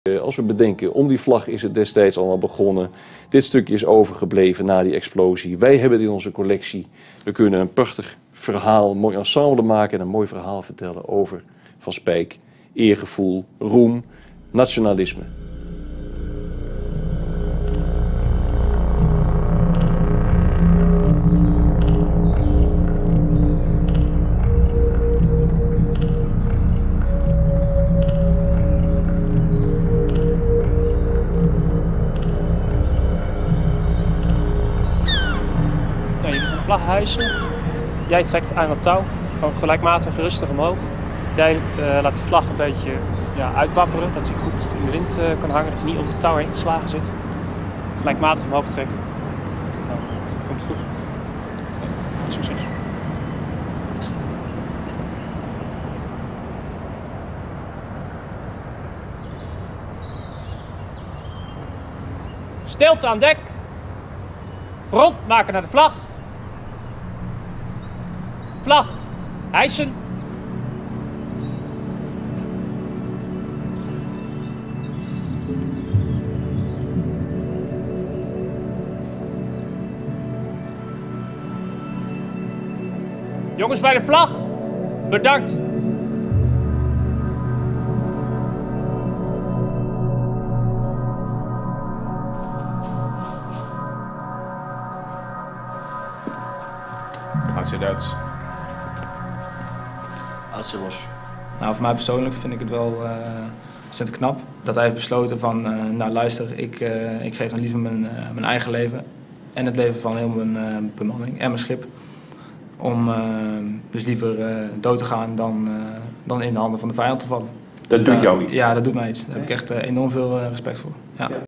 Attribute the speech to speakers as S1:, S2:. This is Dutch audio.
S1: Als we bedenken, om die vlag is het destijds allemaal begonnen. Dit stukje is overgebleven na die explosie. Wij hebben het in onze collectie. We kunnen een prachtig verhaal, een mooi ensemble maken en een mooi verhaal vertellen over Van Spijk. Eergevoel, roem, nationalisme.
S2: Nou, je moet de vlag hijsen. Jij trekt aan het touw, gewoon gelijkmatig rustig omhoog. Jij laat de vlag een beetje uitwapperen, dat hij goed in de wind kan hangen, dat hij niet om het touw heen geslagen zit. Gelijkmatig omhoog trekken. Nou, komt goed. Succes. Stilte aan dek. Front maken naar de vlag. Vlag hijsen. Jongens bij de vlag, bedankt.
S3: Houdt ze Duits.
S4: Los.
S5: Nou, voor mij persoonlijk vind ik het wel ontzettend knap dat hij heeft besloten van, nou luister, ik geef dan liever mijn eigen leven en het leven van heel mijn bemanning en mijn schip. Om dus liever dood te gaan dan in de handen van de vijand te vallen.
S3: Dat doet jou iets?
S5: Ja, dat doet mij iets. Daar heb ik echt enorm veel respect voor. Ja.